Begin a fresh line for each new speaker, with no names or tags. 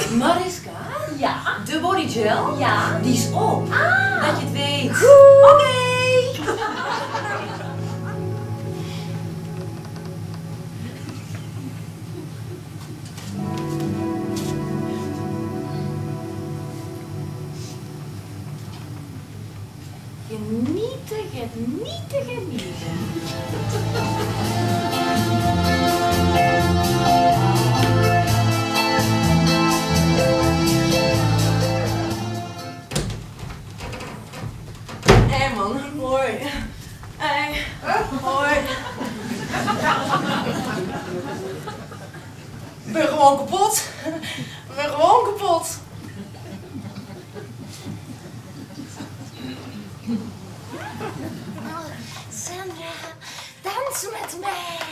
Mariska?
Ja?
De bodygel?
Ja?
Die is op.
Ah!
Dat je het weet.
Goed! Oké! Genieten, genieten, genieten. Hé man, hoi. Hé, hoi. Ik ben gewoon kapot. Ik ben gewoon kapot.
Sandra, dans met mij.